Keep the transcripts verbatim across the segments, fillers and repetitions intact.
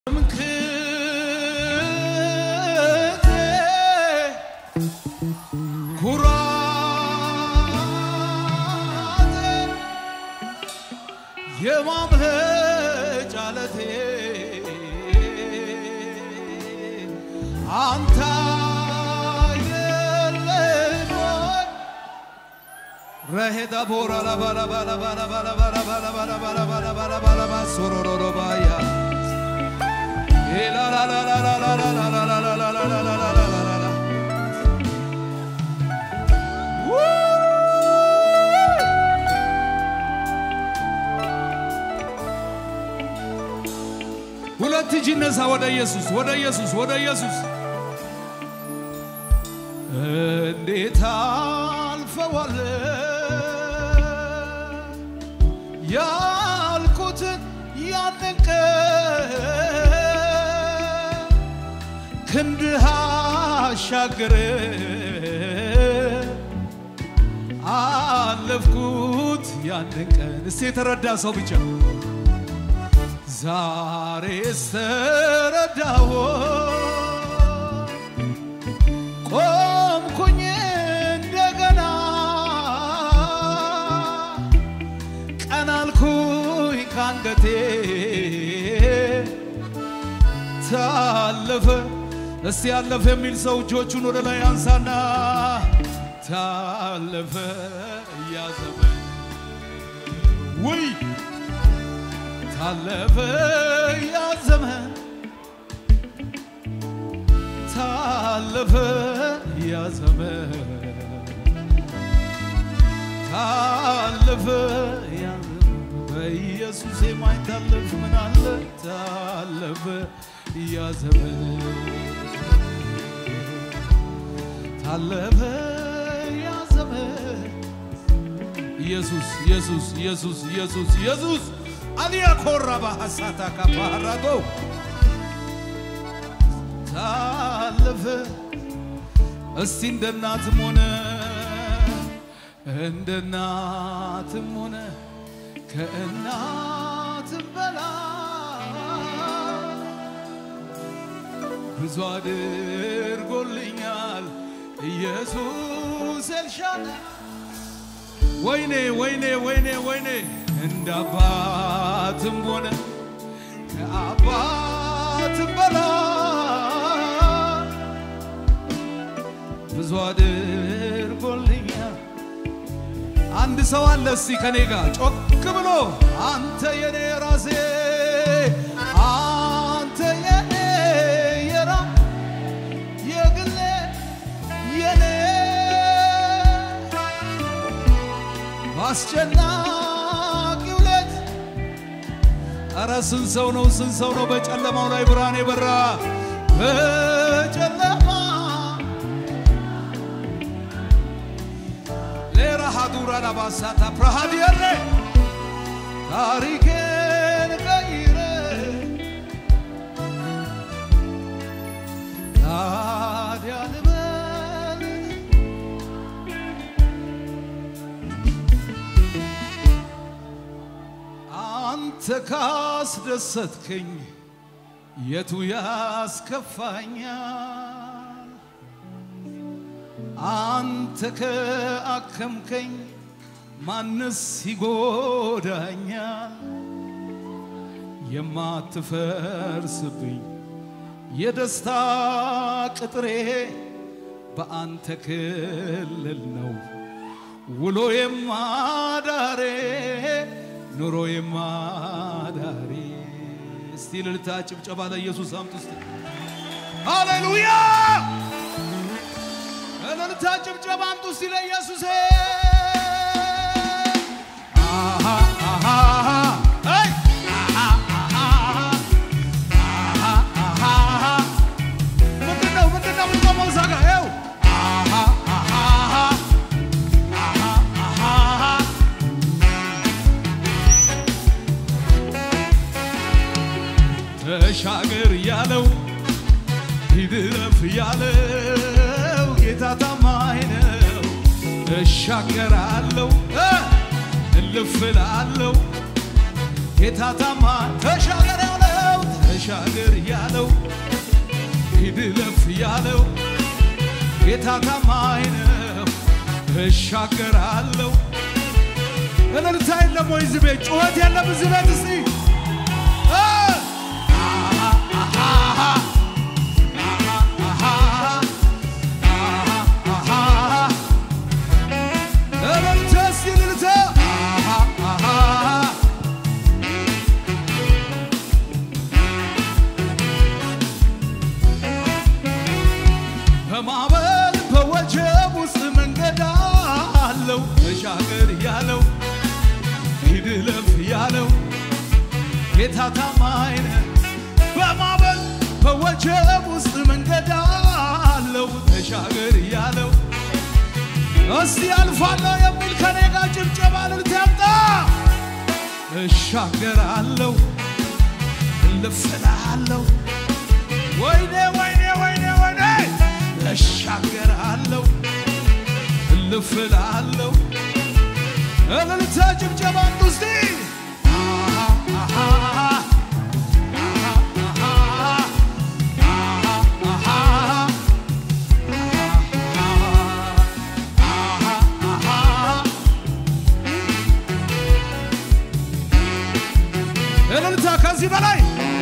Raheda bora la bala bala bala bala bala bala bala bala bala bala bala bala sororo baya. La la la la la la la la la la la la la la la la la la. ሁለት ጂነሳ ወደ ኢየሱስ ወደ ኢየሱስ ወደ ኢየሱስ እንዴት አልፈዋለ ያልኩትን ያንቀ ክንድህ አሻገረ አለፍኩት ያንቀን እስቲ የተረዳ ሰው ብቻ ዛሬ ስተረዳው ቆምኩኝ እንደገና ቀናልኩኝ ካንገቴ ታለፈ እስቲ ያለፈ የሚል ሰው እጆቹን ወደ ላይ አንሳና ታለፈ ያዘመን ወይ ታለፈ ያዘመን ታለፈ ያዘመን ታለፈ ያዘመን በኢየሱስ የማይታለፍ ምን አለ ታለፈ ያዘመን ታለፈ ያዘመን ኢየሱስ ኢየሱስ ኢየሱስ ኢየሱስ ኢየሱስ አሊያ ኮራባ ሐሳታ ካፓራጎ ታለፈ እስቲ እንደናትም ሆነ እንደናትም ሆነ ከእናትም በላይ ብዙ አድርጎልኛል ኢየሱስ ኤልሻዳይ ወይኔ ወይኔ ወይኔ ወይኔ እንዳባትም ሆነ ከአባትም በላይ ብዙ አድርጎልኛል አንድ ሰው አለ እስቲ ከኔ ጋር ጮክ ብሎ አንተ የኔ ራሴ አንተ የኔ የራ የግሌ የኔ አስጨናቂው ሌት ኧረ ስንት ሰው ነው ስንት ሰው ነው በጨለማው ላይ ብርሃን የበራ በጨለማ ሌራ ሀዱራ ላባሳታ ብርሃን የለ ታሪኬን ቀይረ ታዲያ ልበል አንተ ካስደሰትከኝ የቱ ያስከፋኛል አንተ ከአከምከኝ ማንስ ይጎዳኛል የማትፈርስብኝ የደስታ ቅጥሬ በአንተ ክልል ነው ውሎ የማዳሬ ኑሮ የማዳሬ እስቲ ልልታ ጭብጨባ ለኢየሱስ አምጡ እስቲ ሃሌሉያ ልልታ ጭብጨባ አምጡ እስቲ ለኢየሱስ አሃ አሃ አይ አሃ አሃ ምንድነው ምንድነው ምንቆመው ዛጋ ይኸው አሃ አሃ ተሻገር ያለው ይድረፍ ያለው ጌታ ታማኝ ነው እሻገራለሁ እልፍ እላለሁ ጌታ ታማኝ ተሻገር ያለው ተሻገር ያለው ይድለፍ ያለው ጌታ ታማኝ ነው እሻገራለሁ እልልታ የለም ወይ ዝቤ ጩኸት የለም ዝቤት እስቲ በማዕበል በወጀብ ውስጥ መንገድ አለው ተሻገር ያለው ይድለፍ ያለው ጌታ ታማኝ ነው በማዕበል በወጀብ ውስጥ መንገድ አለው ተሻገር ያለው እስቲ አልፋለሁ የሚል ከኔ ጋር ጭብጨባ እልልታ ያምጣ እሻገራለሁ እልፍ እላለሁ ወይኔ ወይኔ ወይኔ ወይኔ እሻገራለሁ እልፍ እላለሁ እልልታ ጭብጨባ እስቲ እልልታ ከዚህ በላይ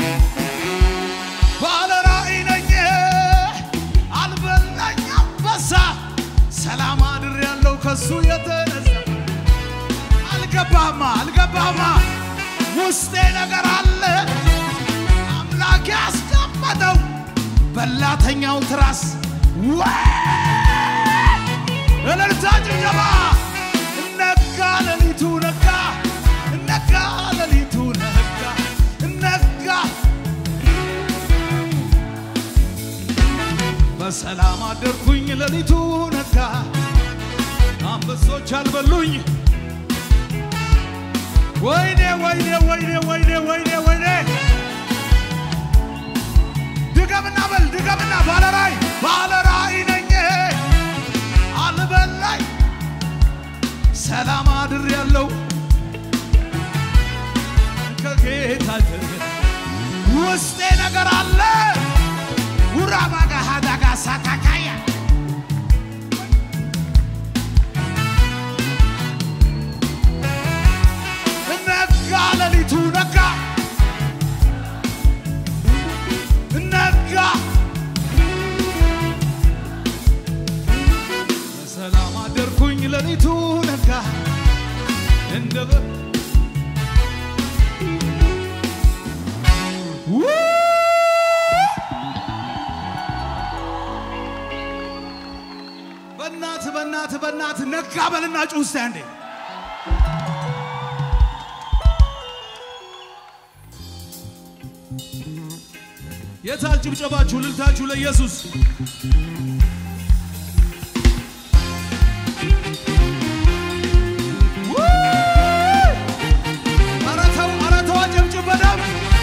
ሰላም አድር ያለው ከሱ የተነሳ አልገባማ አልገባማ ውስጤ ነገር አለ አምላክ ያስቀመጠው በላተኛው ትራስ እልልታ ጭብጨባ ነጋ ሌሊቱ ነጋ ነጋ ሌሊቱ ነጋ ነጋ በሰላም አደርኩኝ ሌሊቱ ነጋ አንበሶች አልበሉኝ ወይኔ ወይኔ ወይኔ ወይኔ ወይኔ ወይኔ ድገምና በል ድገምና ባለራይ ባለራይ ነኝ አልበላኝ ሰላም አድር ያለው ከጌታ ውስጤ ነገር አለ ውራባጋ ሃዳጋ ሳካካያ ነጋ ሌሊቱ ነጋ ነጋ በሰላም አደርኩኝ ሌሊቱ ነጋ እንደበ በእናት በእናት በእናት ነጋ በልና ጩህ እስቲ አንዴ የታል ጭብጨባችሁ እልልታችሁ ለኢየሱስ አራተው አራተው ጭብጨባ በደም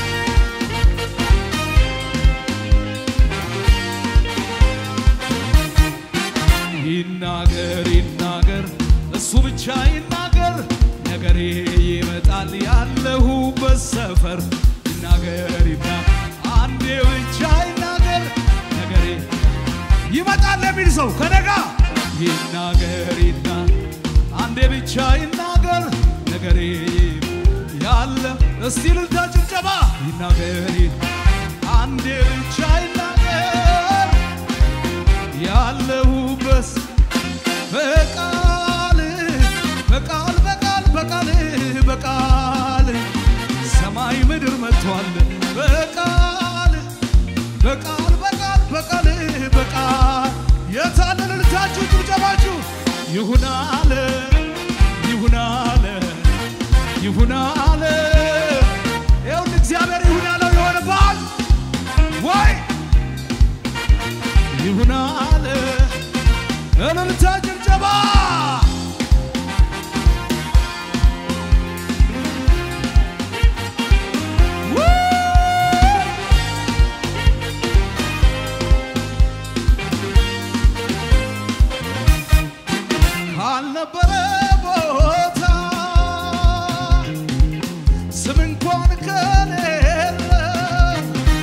ይናገር ይናገር እሱ ብቻ ይናገር ነገሬ ይመጣል ያለሁበት ሰፈር ይናገር ይናገር አንዴ ብቻ ይናገር ነገሬ ይመጣል ለሚል ሰው ከነጋ ይናገር ይናገር አንዴ ብቻ ይናገር ነገሬ ያለ እስቲ እልልታ ጭብጨባ ይናገር አንዴ ብቻ ይናገር ያለሁበት በቃል በቃል በቃል በቃል በቃል ሰማይ ምድር መጥቷል በቃል በቃል በቃል በቃል በቃል የታለ እልልታችሁ ጭብጨባችሁ ይሁን አለ ይሁን አለ ይሁን አለ ይሁን እግዚአብሔር ይሁን አለ ይሆንባል ወይ ይሁን አለ እልልታ ጭብጨባ ካልነበረ ቦታ ስም እንኳን ከሌለ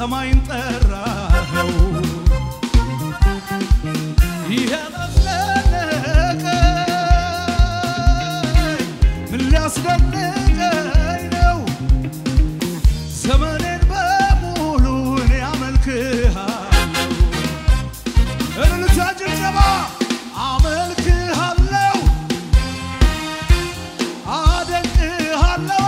ሰማይን ጠራኸው ይሄለለቀ ምን ሊያስደንቀኝ ነው ዘመኔን በሙሉ እኔ አመልክሃለሁ እልልታ ጭብጨባ አመልክሃለሁ አደንቅሃለሁ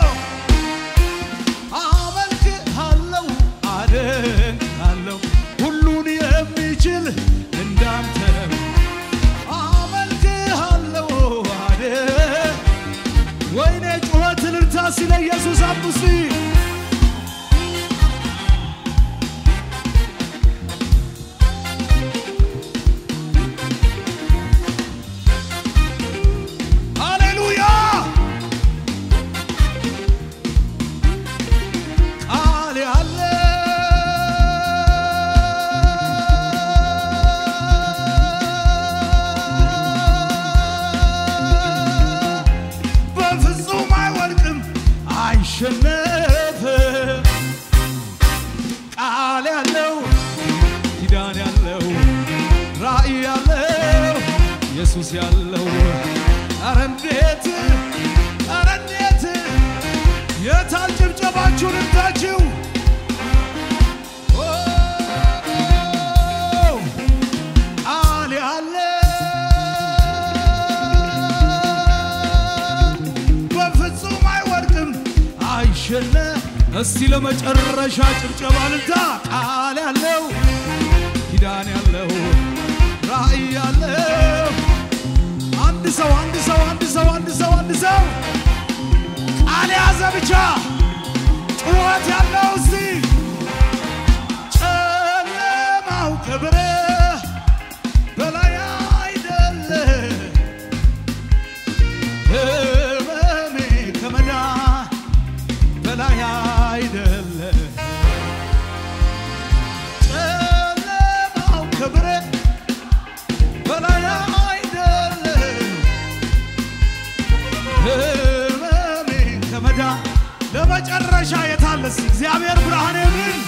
አመልክሃለሁ አደንቅሃለሁ ሁሉን የሚችል እንዳንተ አመልክሃለሁ አደ ወይኔ ጩኸት እልልታ ሲለ ኢየሱስ አብሲ شنف قال يالو كيدان يالو رأي يالو يسوس يالو أرنديت أرنديت يتال جبجباچون انتاچو قال يالو شلنا እስቲ ለመጨረሻ ጭብጨባ ልታ ቃል ያለው ኪዳን ያለው ራእይ ያለው አንድ ሰው አንድ ሰው አንድ ሰው አንድ ሰው አንድ ሰው ቃል ያዘ ብቻ ጩኸት ያለው እስቲ ጨለማው ከብረ በላይ አይደለ ህመሜ ከመዳ በላይ አይደለ ጨለማው ከብረ በላይ አይደለ ህመሜ ከመዳ ለመጨረሻ የታለስ እግዚአብሔር ብርሃኔ ምን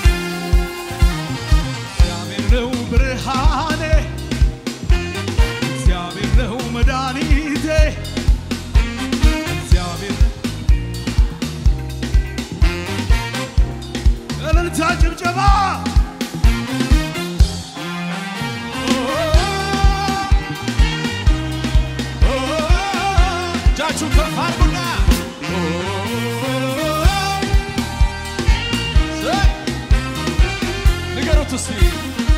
እግዚአብሔር ነው ብርሃኔ እግዚአብሔር ነው መድኃኒቴ እግዚአብሔር እልልታ ጭብጨባ እጃችሁን ከፍ አድርጉና ንገሩት እስቲ